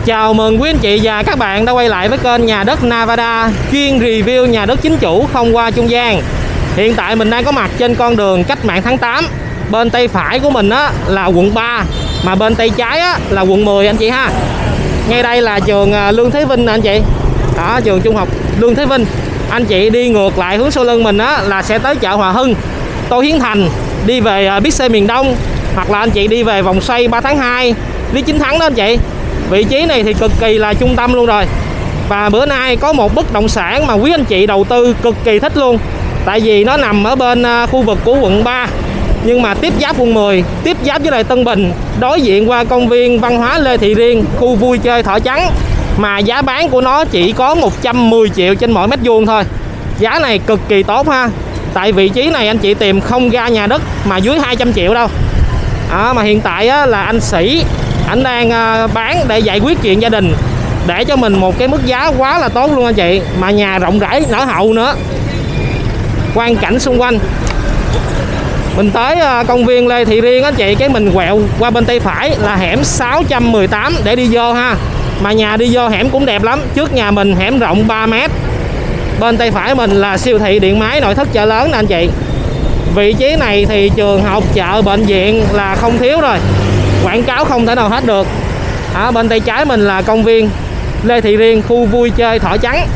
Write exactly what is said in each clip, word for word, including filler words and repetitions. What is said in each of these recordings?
Chào mừng quý anh chị và các bạn đã quay lại với kênh Nhà Đất Nevada, chuyên review nhà đất chính chủ không qua trung gian. Hiện tại mình đang có mặt trên con đường Cách Mạng tháng tám. Bên tay phải của mình á, là quận ba, mà bên tay trái á, là quận mười anh chị ha. Ngay đây là trường Lương Thế Vinh nè anh chị. Đó, trường trung học Lương Thế Vinh. Anh chị đi ngược lại hướng sau lưng mình á, là sẽ tới chợ Hòa Hưng, Tô Hiến Thành, đi về Bixi miền Đông, hoặc là anh chị đi về vòng xoay ba tháng hai, Lý Chính Thắng đó anh chị. Vị trí này thì cực kỳ là trung tâm luôn rồi. Và bữa nay có một bất động sản mà quý anh chị đầu tư cực kỳ thích luôn. Tại vì nó nằm ở bên khu vực của quận ba, nhưng mà tiếp giáp quận mười, tiếp giáp với lại Tân Bình, đối diện qua công viên văn hóa Lê Thị Riêng, khu vui chơi Thỏ Trắng. Mà giá bán của nó chỉ có một trăm mười triệu trên mỗi mét vuông thôi. Giá này cực kỳ tốt ha. Tại vị trí này anh chị tìm không ra nhà đất mà dưới hai trăm triệu đâu. Đó, mà hiện tại á, là anh Sĩ anh đang bán để giải quyết chuyện gia đình, để cho mình một cái mức giá quá là tốt luôn anh chị. Mà nhà rộng rãi nở hậu nữa. Quang cảnh xung quanh, mình tới công viên Lê Thị Riêng anh chị, cái mình quẹo qua bên tay phải là hẻm sáu trăm mười tám để đi vô ha. Mà nhà đi vô hẻm cũng đẹp lắm. Trước nhà mình hẻm rộng ba mét. Bên tay phải mình là siêu thị, điện máy, nội thất chợ lớn nè anh chị. Vị trí này thì trường học, chợ, bệnh viện là không thiếu rồi. Quảng cáo không thể nào hết được. Ở bên tay trái mình là công viên Lê Thị Riêng, khu vui chơi Thỏ Trắng.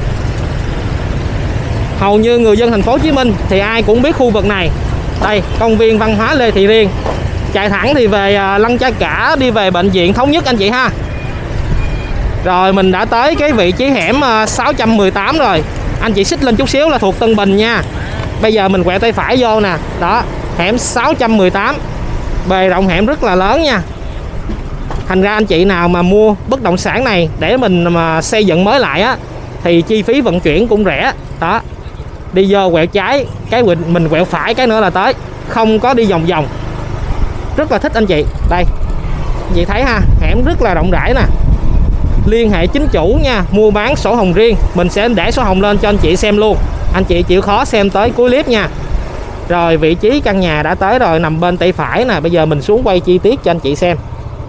Hầu như người dân thành phố Hồ Chí Minh thì ai cũng biết khu vực này. Đây, công viên văn hóa Lê Thị Riêng. Chạy thẳng thì về Lăng Cha Cả, đi về bệnh viện Thống Nhất anh chị ha. Rồi mình đã tới cái vị trí hẻm sáu trăm mười tám rồi. Anh chị xích lên chút xíu là thuộc Tân Bình nha. Bây giờ mình quẹo tay phải vô nè. Đó, hẻm sáu trăm mười tám. Bề rộng hẻm rất là lớn nha. Thành ra anh chị nào mà mua bất động sản này để mình mà xây dựng mới lại á, thì chi phí vận chuyển cũng rẻ. Đó, đi vô quẹo trái, cái mình quẹo phải cái nữa là tới. Không có đi vòng vòng. Rất là thích anh chị. Đây, anh chị thấy ha, hẻm rất là rộng rãi nè. Liên hệ chính chủ nha, mua bán sổ hồng riêng. Mình sẽ để sổ hồng lên cho anh chị xem luôn. Anh chị chịu khó xem tới cuối clip nha. Rồi vị trí căn nhà đã tới rồi, nằm bên tay phải nè. Bây giờ mình xuống quay chi tiết cho anh chị xem.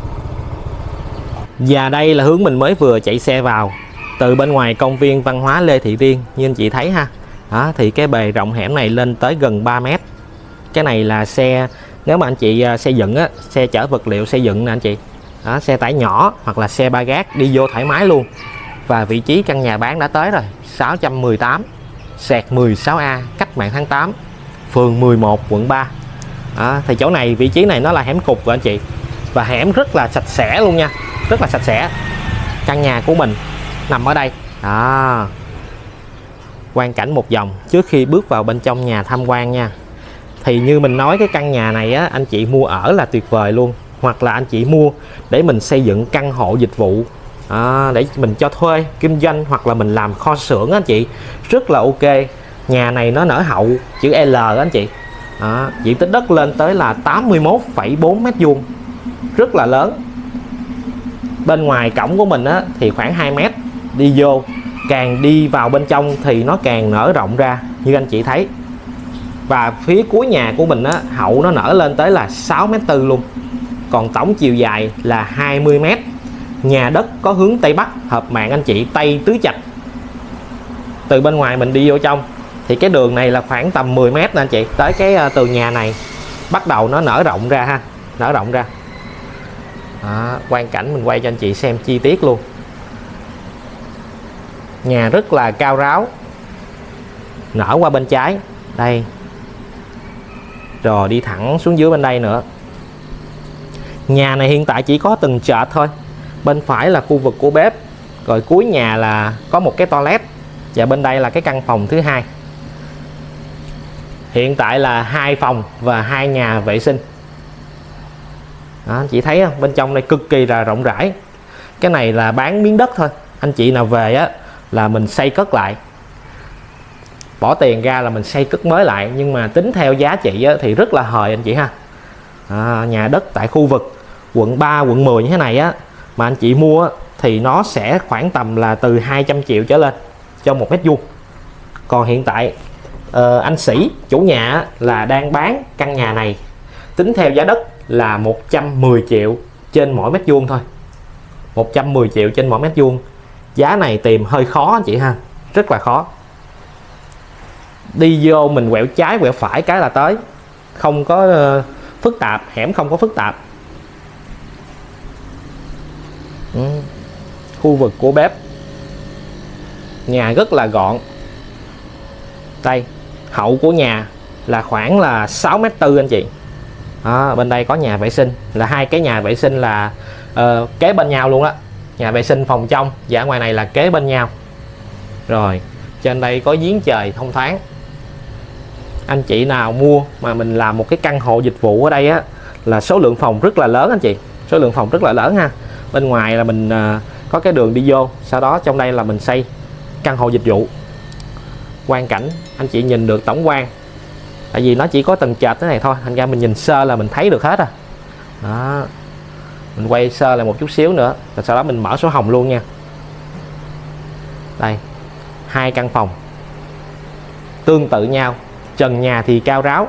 Và đây là hướng mình mới vừa chạy xe vào, từ bên ngoài công viên văn hóa Lê Thị Riêng như anh chị thấy ha. Đó, thì cái bề rộng hẻm này lên tới gần ba mét. Cái này là xe, nếu mà anh chị xây dựng á, xe chở vật liệu xây dựng nè anh chị. Đó, xe tải nhỏ hoặc là xe ba gác đi vô thoải mái luôn. Và vị trí căn nhà bán đã tới rồi, sáu trăm mười tám sẹt mười sáu A, Cách Mạng tháng tám, phường mười một, quận ba. Đó, thì chỗ này, vị trí này nó là hẻm cục của anh chị. Và hẻm rất là sạch sẽ luôn nha. Rất là sạch sẽ. Căn nhà của mình nằm ở đây. Đó, quang cảnh một vòng trước khi bước vào bên trong nhà tham quan nha. Thì như mình nói, cái căn nhà này á, anh chị mua ở là tuyệt vời luôn. Hoặc là anh chị mua để mình xây dựng căn hộ dịch vụ, à, để mình cho thuê, kinh doanh, hoặc là mình làm kho xưởng anh chị. Rất là ok. Nhà này nó nở hậu chữ L anh chị. À, diện tích đất lên tới là tám mươi mốt phẩy bốn mét vuông. Rất là lớn. Bên ngoài cổng của mình á, thì khoảng hai mét. Đi vô, càng đi vào bên trong thì nó càng nở rộng ra như anh chị thấy. Và phía cuối nhà của mình á, hậu nó nở lên tới là sáu mét tư luôn. Còn tổng chiều dài là hai mươi mét. Nhà đất có hướng Tây Bắc, hợp mạng anh chị, Tây Tứ Trạch. Từ bên ngoài mình đi vô trong thì cái đường này là khoảng tầm mười mét nè anh chị. Tới cái tường nhà này bắt đầu nó nở rộng ra ha. Nở rộng ra. Đó, quang cảnh mình quay cho anh chị xem chi tiết luôn. Nhà rất là cao ráo. Nở qua bên trái. Đây. Rồi đi thẳng xuống dưới bên đây nữa. Nhà này hiện tại chỉ có từng trệt thôi. Bên phải là khu vực của bếp. Rồi cuối nhà là có một cái toilet. Và bên đây là cái căn phòng thứ hai. Hiện tại là hai phòng và hai nhà vệ sinh. Đó, anh chị thấy không? Bên trong đây cực kỳ là rộng rãi. Cái này là bán miếng đất thôi. Anh chị nào về á là mình xây cất lại. Bỏ tiền ra là mình xây cất mới lại. Nhưng mà tính theo giá trị á, thì rất là hời anh chị ha. À, nhà đất tại khu vực quận ba, quận mười như thế này á, mà anh chị mua á, thì nó sẽ khoảng tầm là từ hai trăm triệu trở lên cho một mét vuông. Còn hiện tại uh, anh Sĩ, chủ nhà á, là đang bán căn nhà này tính theo giá đất là một trăm mười triệu trên mỗi mét vuông thôi. một trăm mười triệu trên mỗi mét vuông. Giá này tìm hơi khó anh chị ha, rất là khó. Đi vô mình quẹo trái quẹo phải cái là tới, không có uh, phức tạp, hẻm không có phức tạp. ừ. Khu vực của bếp, nhà rất là gọn. Đây, hậu của nhà là khoảng là sáu mét tư anh chị. Đó, bên đây có nhà vệ sinh, là hai cái nhà vệ sinh là uh, kế bên nhau luôn đó. Nhà vệ sinh phòng trong và ngoài này là kế bên nhau. Rồi trên đây có giếng trời thông thoáng. Anh chị nào mua mà mình làm một cái căn hộ dịch vụ ở đây á, là số lượng phòng rất là lớn anh chị, số lượng phòng rất là lớn ha. Bên ngoài là mình uh, có cái đường đi vô, sau đó trong đây là mình xây căn hộ dịch vụ. Quang cảnh anh chị nhìn được tổng quan, tại vì nó chỉ có tầng trệt thế này thôi, thành ra mình nhìn sơ là mình thấy được hết à. Đó, mình quay sơ lại một chút xíu nữa, rồi sau đó mình mở số hồng luôn nha. Đây, hai căn phòng tương tự nhau, trần nhà thì cao ráo,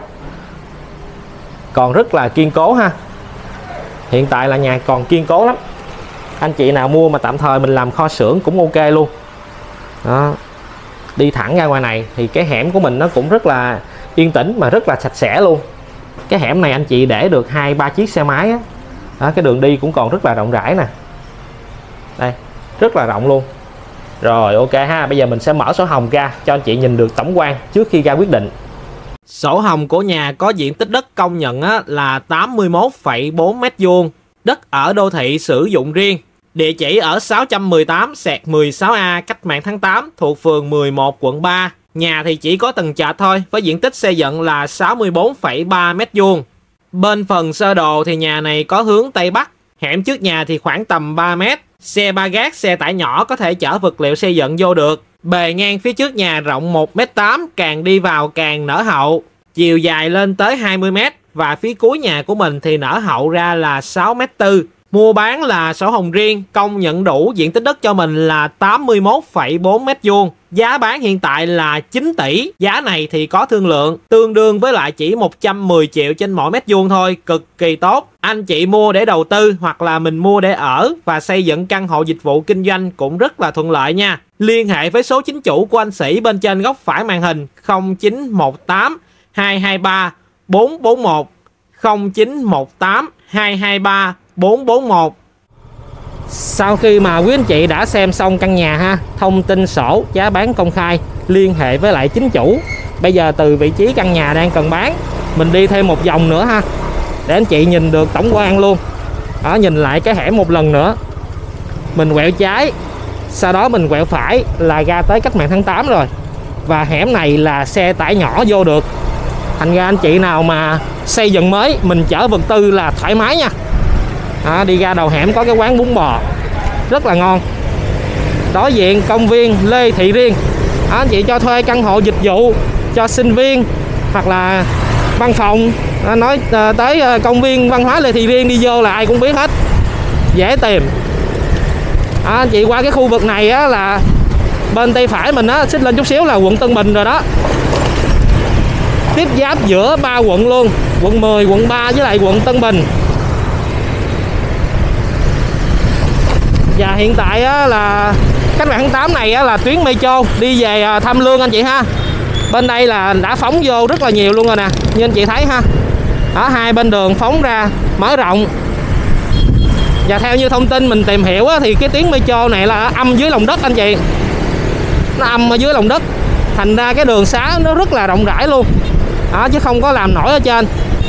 còn rất là kiên cố ha. Hiện tại là nhà còn kiên cố lắm. Anh chị nào mua mà tạm thời mình làm kho xưởng cũng ok luôn. Đó, đi thẳng ra ngoài này thì cái hẻm của mình nó cũng rất là yên tĩnh mà rất là sạch sẽ luôn. Cái hẻm này anh chị để được hai ba chiếc xe máy á. Đó, cái đường đi cũng còn rất là rộng rãi nè. Đây, rất là rộng luôn. Rồi ok ha, bây giờ mình sẽ mở sổ hồng ra cho anh chị nhìn được tổng quan trước khi ra quyết định. Sổ hồng của nhà có diện tích đất công nhận á, là tám mươi mốt phẩy bốn mét vuông, đất ở đô thị sử dụng riêng. Địa chỉ ở sáu trăm mười tám mười sáu A Cách Mạng Tháng tám thuộc phường mười một quận ba. Nhà thì chỉ có tầng trệt thôi, với diện tích xây dựng là sáu mươi bốn phẩy ba mét vuông. Bên phần sơ đồ thì nhà này có hướng Tây Bắc. Hẻm trước nhà thì khoảng tầm ba mét. Xe ba gác, xe tải nhỏ có thể chở vật liệu xây dựng vô được. Bề ngang phía trước nhà rộng một mét tám, càng đi vào càng nở hậu. Chiều dài lên tới hai mươi mét. Và phía cuối nhà của mình thì nở hậu ra là sáu mét tư. Mua bán là sổ hồng riêng, công nhận đủ diện tích đất cho mình là tám mươi mốt phẩy bốn mét vuông. Giá bán hiện tại là chín tỷ. Giá này thì có thương lượng, tương đương với lại chỉ một trăm mười triệu trên mỗi mét vuông thôi, cực kỳ tốt. Anh chị mua để đầu tư hoặc là mình mua để ở và xây dựng căn hộ dịch vụ kinh doanh cũng rất là thuận lợi nha. Liên hệ với số chính chủ của anh Sĩ bên trên góc phải màn hình không chín một tám hai hai ba bốn bốn một không chín một tám hai hai ba bốn bốn một. Sau khi mà quý anh chị đã xem xong căn nhà ha, thông tin sổ giá bán công khai, liên hệ với lại chính chủ. Bây giờ từ vị trí căn nhà đang cần bán, mình đi thêm một vòng nữa ha, để anh chị nhìn được tổng quan luôn. Đó, nhìn lại cái hẻm một lần nữa. Mình quẹo trái, sau đó mình quẹo phải là ra tới Cách Mạng Tháng tám rồi. Và hẻm này là xe tải nhỏ vô được. Thành ra anh chị nào mà xây dựng mới, mình chở vật tư là thoải mái nha. À, đi ra đầu hẻm có cái quán bún bò rất là ngon. Đối diện công viên Lê Thị Riêng. À, anh chị cho thuê căn hộ dịch vụ cho sinh viên hoặc là văn phòng. À, nói à, tới à, công viên văn hóa Lê Thị Riêng đi vô là ai cũng biết hết, dễ tìm. À, anh chị qua cái khu vực này á, là bên tay phải mình á, xích lên chút xíu là quận Tân Bình rồi đó. Tiếp giáp giữa ba quận luôn, quận mười, quận ba với lại quận Tân Bình. Và hiện tại á, là Cách Mạng Tháng tám này á, là tuyến metro đi về Tham Lương anh chị ha. Bên đây là đã phóng vô rất là nhiều luôn rồi nè, như anh chị thấy ha. Ở hai bên đường phóng ra mở rộng. Và theo như thông tin mình tìm hiểu á, thì cái tuyến metro này là âm dưới lòng đất anh chị. Nó âm ở dưới lòng đất, thành ra cái đường xá nó rất là rộng rãi luôn đó, chứ không có làm nổi ở trên.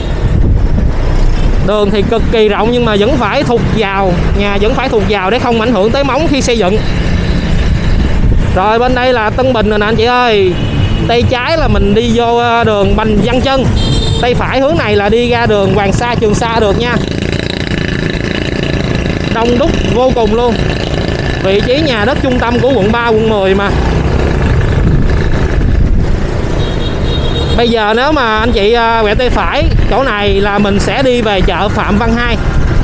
Đường thì cực kỳ rộng nhưng mà vẫn phải thụt vào, nhà vẫn phải thụt vào để không ảnh hưởng tới móng khi xây dựng. Rồi bên đây là Tân Bình rồi nè anh chị ơi. Tay trái là mình đi vô đường Bành Văn Trân, tay phải hướng này là đi ra đường Hoàng Sa Trường Sa được nha. Đông đúc vô cùng luôn. Vị trí nhà đất trung tâm của quận ba, quận mười mà. Bây giờ nếu mà anh chị quẹo tay phải, chỗ này là mình sẽ đi về chợ Phạm Văn Hai.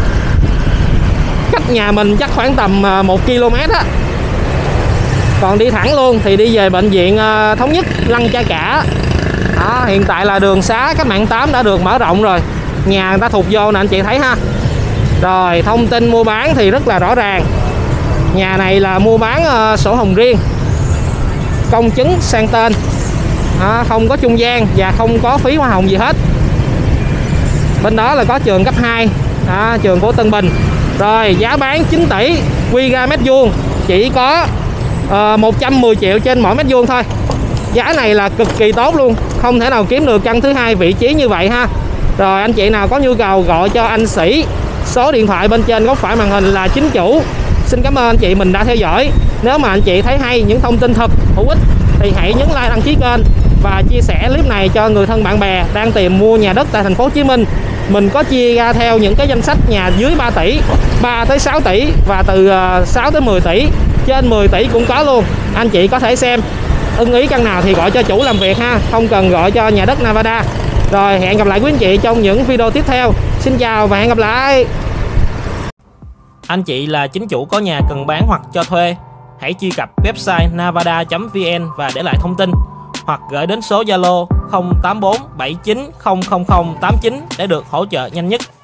Cách nhà mình chắc khoảng tầm một ki lô mét á. Còn đi thẳng luôn thì đi về bệnh viện Thống Nhất Lăng Cha Cả. Đó, hiện tại là đường xá Cách Mạng tám đã được mở rộng rồi. Nhà người ta thụt vô nè anh chị thấy ha. Rồi thông tin mua bán thì rất là rõ ràng. Nhà này là mua bán uh, sổ hồng riêng, công chứng sang tên, à, không có trung gian và không có phí hoa hồng gì hết. Bên đó là có trường cấp hai, à, trường của Tân Bình. Rồi giá bán chín tỷ, quy ra mét vuông chỉ có uh, một trăm mười triệu trên mỗi mét vuông thôi. Giá này là cực kỳ tốt luôn, không thể nào kiếm được căn thứ hai vị trí như vậy ha. Rồi anh chị nào có nhu cầu gọi cho anh Sĩ, số điện thoại bên trên góc phải màn hình là chính chủ. Xin cảm ơn anh chị mình đã theo dõi. Nếu mà anh chị thấy hay những thông tin thật hữu ích thì hãy nhấn like, đăng ký kênh và chia sẻ clip này cho người thân bạn bè đang tìm mua nhà đất tại thành phố Hồ Chí Minh. Mình có chia ra theo những cái danh sách nhà dưới ba tỷ, ba tới sáu tỷ và từ sáu tới mười tỷ, trên mười tỷ cũng có luôn. Anh chị có thể xem ưng ý căn nào thì gọi cho chủ làm việc ha, không cần gọi cho nhà đất Navada. Rồi hẹn gặp lại quý anh chị trong những video tiếp theo. Xin chào và hẹn gặp lại. Anh chị là chính chủ có nhà cần bán hoặc cho thuê, hãy truy cập website navada chấm vn và để lại thông tin, hoặc gửi đến số Zalo không tám bốn bảy chín không không không tám chín để được hỗ trợ nhanh nhất.